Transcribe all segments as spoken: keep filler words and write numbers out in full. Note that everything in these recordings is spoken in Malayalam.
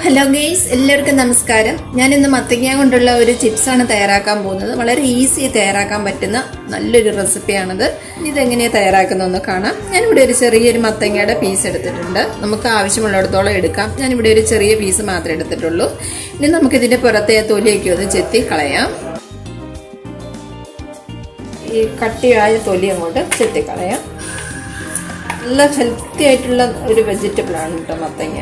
ഹലോ ഗൈസ്, എല്ലാവർക്കും നമസ്കാരം. ഞാൻ ഇന്ന് മത്തങ്ങ കൊണ്ടുള്ള ഒരു ചിപ്സാണ് തയ്യാറാക്കാൻ പോകുന്നത്. വളരെ ഈസി തയ്യാറാക്കാൻ പറ്റുന്ന നല്ലൊരു റെസിപ്പിയാണിത്. ഇതെങ്ങനെയാണ് തയ്യാറാക്കുന്നതെന്ന് കാണാം. ഞാനിവിടെ ഒരു ചെറിയൊരു മത്തങ്ങയുടെ പീസ് എടുത്തിട്ടുണ്ട്. നമുക്ക് ആവശ്യമുള്ളിടത്തോളം എടുക്കാം. ഞാനിവിടെ ഒരു ചെറിയ പീസ് മാത്രമേ എടുത്തിട്ടുള്ളൂ. ഇനി നമുക്കിതിൻ്റെ പുറത്തെ തൊലിയൊക്കെ ഒന്ന് ചെത്തി കളയാം. ഈ കട്ടിയായ തൊലി അങ്ങോട്ട് ചെത്തി കളയാം. നല്ല ഹെൽത്തി ആയിട്ടുള്ള ഒരു വെജിറ്റബിളാണ് കേട്ടോ മത്തങ്ങ.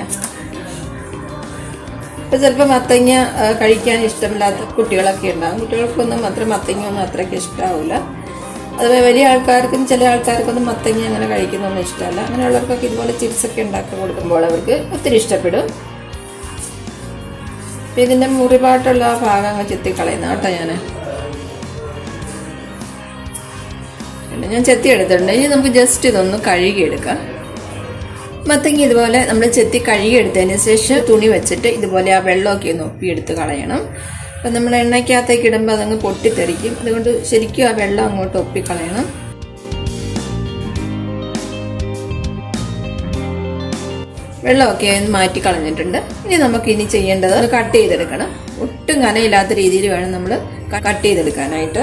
ഇപ്പം ചിലപ്പോൾ മത്തങ്ങ കഴിക്കാൻ ഇഷ്ടമില്ലാത്ത കുട്ടികളൊക്കെ ഉണ്ടാകും. കുട്ടികൾക്കൊന്നും അത്ര മത്തങ്ങ ഒന്നും അത്രയ്ക്ക് ഇഷ്ടമാവില്ല. അതുപോലെ വലിയ ആൾക്കാർക്കും ചില ആൾക്കാർക്കൊന്നും മത്തങ്ങ അങ്ങനെ കഴിക്കുന്നൊന്നും ഇഷ്ടമല്ല. അങ്ങനെയുള്ളവർക്കൊക്കെ ഇതുപോലെ ചിപ്സൊക്കെ ഉണ്ടാക്കി കൊടുക്കുമ്പോൾ അവർക്ക് ഒത്തിരി ഇഷ്ടപ്പെടും. അപ്പം ഇതിൻ്റെ മുറിപാട്ടുള്ള ഭാഗം അങ്ങ് ചെത്തിക്കളയുന്ന കേട്ടോ ഞാൻ ഞാൻ ചെത്തി എടുത്തിട്ടുണ്ട്. ഇനി നമുക്ക് ജസ്റ്റ് ഇതൊന്ന് കഴുകിയെടുക്കാം. മത്തങ്ങ ഇതുപോലെ നമ്മൾ ചെത്തി കഴുകിയെടുത്തതിന് ശേഷം തുണി വെച്ചിട്ട് ഇതുപോലെ ആ വെള്ളമൊക്കെ ഒന്ന് ഒപ്പിയെടുത്ത് കളയണം. അപ്പം നമ്മൾ എണ്ണയ്ക്കകത്തേക്ക് ഇടുമ്പോൾ അതങ്ങ് പൊട്ടിത്തെറിക്കും. അതുകൊണ്ട് ശരിക്കും ആ വെള്ളം അങ്ങോട്ട് ഒപ്പിക്കളയണം. വെള്ളമൊക്കെ ഒന്ന് മാറ്റി കളഞ്ഞിട്ടുണ്ട്. ഇനി നമുക്ക് ഇനി ചെയ്യേണ്ടത് കട്ട് ചെയ്തെടുക്കണം. ഒട്ടും കനയില്ലാത്ത രീതിയിൽ വേണം നമ്മൾ കട്ട് ചെയ്തെടുക്കാനായിട്ട്.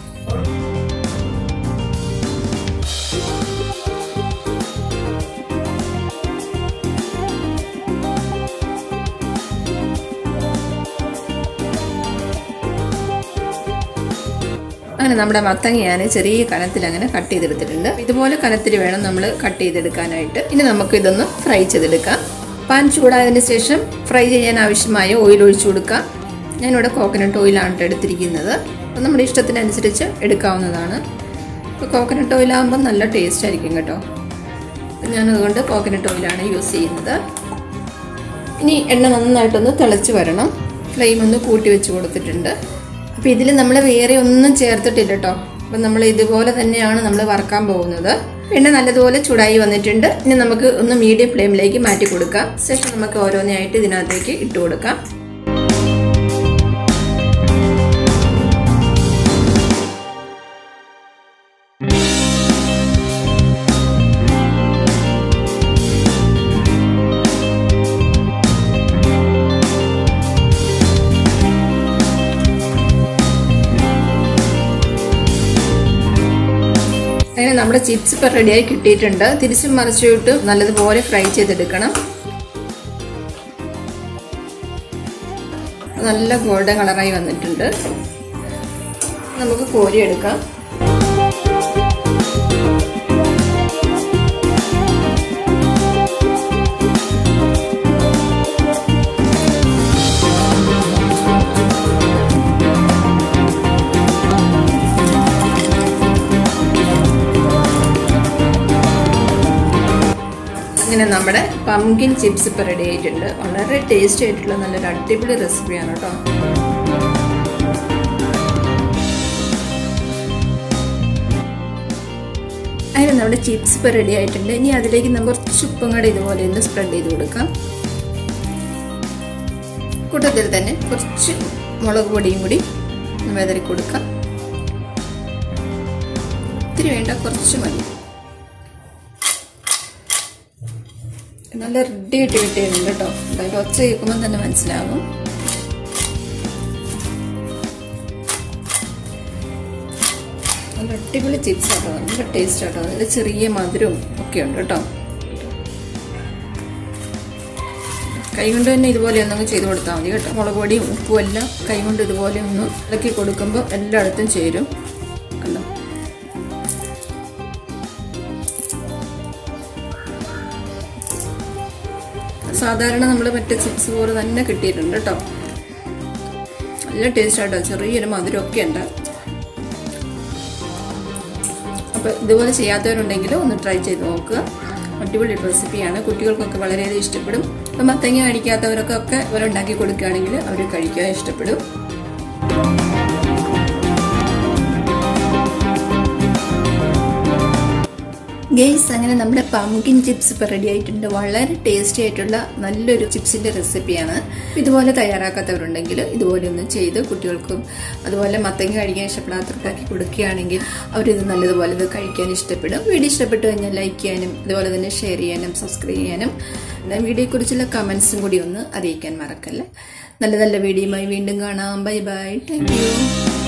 അങ്ങനെ നമ്മുടെ മത്തങ്ങ ഞാൻ ചെറിയ കനത്തിൽ അങ്ങനെ കട്ട് ചെയ്തെടുത്തിട്ടുണ്ട്. ഇതുപോലെ കനത്തിൽ വേണം നമ്മൾ കട്ട് ചെയ്തെടുക്കാനായിട്ട്. ഇനി നമുക്ക് ഇതൊന്ന് ഫ്രൈ ചെയ്തെടുക്കാം. പാൻ ചൂടായതിന് ശേഷം ഫ്രൈ ചെയ്യാൻ ആവശ്യമായ ഓയിൽ ഒഴിച്ചു കൊടുക്കാം. ഞാനിവിടെ കോക്കനട്ട് ഓയിലാണ് എടുത്തിരിക്കുന്നത്. അപ്പം നമ്മുടെ ഇഷ്ടത്തിനനുസരിച്ച് എടുക്കാവുന്നതാണ്. ഇപ്പോൾ കോക്കനട്ട് ഓയിലാകുമ്പം നല്ല ടേസ്റ്റ് ആയിരിക്കും കേട്ടോ. ഞാനതുകൊണ്ട് കോക്കനട്ട് ഓയിലാണ് യൂസ് ചെയ്യുന്നത്. ഇനി എണ്ണ നന്നായിട്ടൊന്ന് തിളച്ച് വരണം. ഫ്ലെയിം ഒന്ന് കൂട്ടി വെച്ച് കൊടുത്തിട്ടുണ്ട്. അപ്പോൾ ഇതിൽ നമ്മൾ വേറെ ഒന്നും ചേർത്തിട്ടില്ല കേട്ടോ. അപ്പം നമ്മൾ ഇതുപോലെ തന്നെയാണ് നമ്മൾ വറുക്കാൻ പോകുന്നത്. എണ്ണ നല്ലതുപോലെ ചൂടായി വന്നിട്ടുണ്ട്. ഇനി നമുക്ക് ഒന്ന് മീഡിയം ഫ്ലെയിമിലേക്ക് മാറ്റി കൊടുക്കാം. ശേഷം നമുക്ക് ഓരോന്നായിട്ട് ഇതിനകത്തേക്ക് ഇട്ട് കൊടുക്കാം. അങ്ങനെ നമ്മുടെ ചിപ്സ് ഇപ്പം റെഡിയായി കിട്ടിയിട്ടുണ്ട്. തിരിച്ചും മറിച്ചിട്ട് നല്ലതുപോലെ ഫ്രൈ ചെയ്തെടുക്കണം. നല്ല ഗോൾഡൻ കളറായി വന്നിട്ടുണ്ട്. നമുക്ക് കോരിയെടുക്കാം. അങ്ങനെ നമ്മുടെ പംകിൻ ചിപ്സ് ഇപ്പോൾ റെഡി ആയിട്ടുണ്ട്. വളരെ ടേസ്റ്റി ആയിട്ടുള്ള നല്ലൊരു അടിപൊളി റെസിപ്പിയാണ് കേട്ടോ. അങ്ങനെ നമ്മുടെ ചിപ്സ് ഇപ്പോൾ റെഡി ആയിട്ടുണ്ട്. ഇനി അതിലേക്ക് നമ്മൾ കുറച്ച് ഉപ്പും കൂടെ ഇതുപോലെ ഒന്ന് സ്പ്രെഡ് ചെയ്ത് കൊടുക്കാം. കൂട്ടത്തിൽ തന്നെ കുറച്ച് മുളക് പൊടിയും കൂടി വിതറി കൊടുക്കാം. ഇത്തിരി വേണ്ട, കുറച്ച് മതി. നല്ല റെഡി ആയിട്ട് കിട്ടിയിട്ടുണ്ട് കേട്ടോ. അതായത് ഒച്ച കേൾക്കുമ്പോൾ തന്നെ മനസ്സിലാകും. നല്ല അടിപൊളി ചിപ്സ് ആട്ടോ. നല്ല ടേസ്റ്റ് ആട്ടോ. അതിൽ ചെറിയ മധുരവും ഒക്കെ ഉണ്ട് കേട്ടോ. കൈ കൊണ്ട് തന്നെ ഇതുപോലെ ഒന്നങ്ങ് ചെയ്ത് കൊടുത്താൽ മതി കേട്ടോ. മുളക് പൊടിയും ഉപ്പും എല്ലാം കൈ കൊണ്ട് ഇതുപോലെ ഒന്ന് ഇളക്കി കൊടുക്കുമ്പോൾ എല്ലായിടത്തും ചേരും. കണ്ടോ? സാധാരണ നമ്മൾ മറ്റേ ചിപ്സ് പോലെ തന്നെ കിട്ടിയിട്ടുണ്ട് കേട്ടോ. നല്ല ടേസ്റ്റ് ആട്ടോ. ചെറിയൊരു മധുരമൊക്കെ ഉണ്ട്. അപ്പോൾ ഇതുപോലെ ചെയ്യാത്തവരുണ്ടെങ്കിൽ ഒന്ന് ട്രൈ ചെയ്ത് നോക്കുക. അടിപൊളി റെസിപ്പിയാണ്. കുട്ടികൾക്കൊക്കെ വളരെയധികം ഇഷ്ടപ്പെടും. അപ്പം മത്തങ്ങ കഴിക്കാത്തവരൊക്കെ ഒക്കെ അവരുണ്ടാക്കി കൊടുക്കുകയാണെങ്കിൽ അവർ കഴിക്കാൻ ഇഷ്ടപ്പെടും. ഗെയ്സ്, അങ്ങനെ നമ്മുടെ പംകിൻ ചിപ്സ് ഇപ്പോൾ റെഡി ആയിട്ടുണ്ട്. വളരെ ടേസ്റ്റി ആയിട്ടുള്ള നല്ലൊരു ചിപ്സിൻ്റെ റെസിപ്പിയാണ്. ഇതുപോലെ തയ്യാറാക്കാത്തവരുണ്ടെങ്കിൽ ഇതുപോലെ ഒന്ന് ചെയ്ത് കുട്ടികൾക്കും അതുപോലെ മത്തങ്ങ കഴിക്കാൻ ഇഷ്ടപ്പെടാത്തവർക്കാക്കി കൊടുക്കുകയാണെങ്കിൽ അവരിത് നല്ലതുപോലെ ഇത് കഴിക്കാൻ ഇഷ്ടപ്പെടും. വീഡിയോ ഇഷ്ടപ്പെട്ടു കഴിഞ്ഞാൽ ലൈക്ക് ചെയ്യാനും അതുപോലെ തന്നെ ഷെയർ ചെയ്യാനും സബ്സ്ക്രൈബ് ചെയ്യാനും വീഡിയോയെക്കുറിച്ചുള്ള കമൻസും കൂടി ഒന്ന് അറിയിക്കാൻ മറക്കല്ലേ. നല്ല നല്ല വീഡിയോയുമായി വീണ്ടും കാണാം. Bye bye. Thank U.